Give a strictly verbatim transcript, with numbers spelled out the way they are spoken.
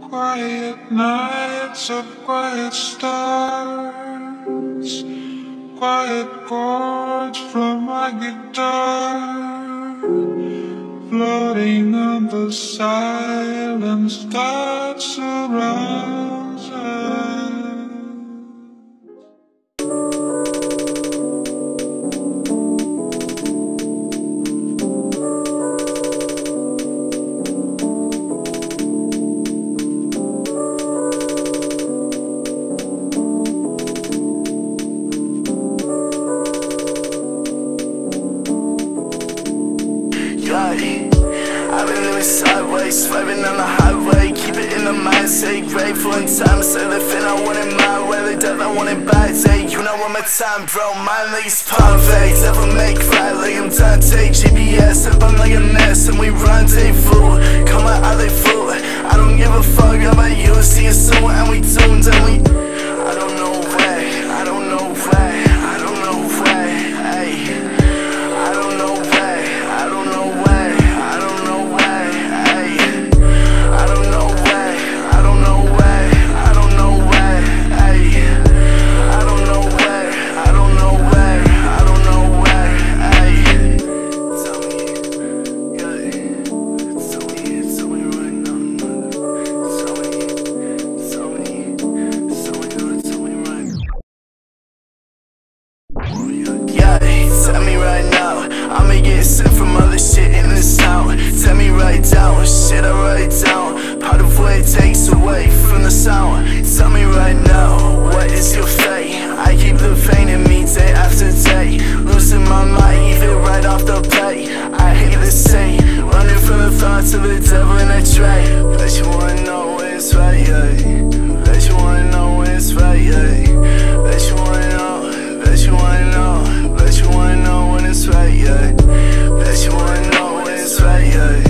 Quiet nights of quiet stars, quiet chords from my guitar, floating on the silence that surrounds us. I've been living sideways, swerving on the highway. Keep it in the mind, stay grateful in time. Say the thing I want in my way, the death I want in bad day. You know what my time, bro, my legs perfect. Never make right like I'm Dante. G P S, if I'm like a mess and we rendezvous. Come out how they fool, I don't give a fuck about you. See you soon and we doomed and we I don't know way, I don't know way, I don't know way, hey. I don't know way, I don't know way. Yeah, tell me right now, I'ma get sick from all the shit in this town. Tell me right down, shit I write down, part of what it takes away from the sound. Tell me right now, what is your fate? I keep the pain in me day after day, losing my mind even right off the plate. I hate the same, running from the thoughts of the devil in a tray. Bet you wanna know when it's right, yeah. Bet you wanna know when it's right, yeah. Bet you wanna know, bet you wanna know, bet you wanna know when it's right, yeah. Bet you wanna know when it's right, yeah.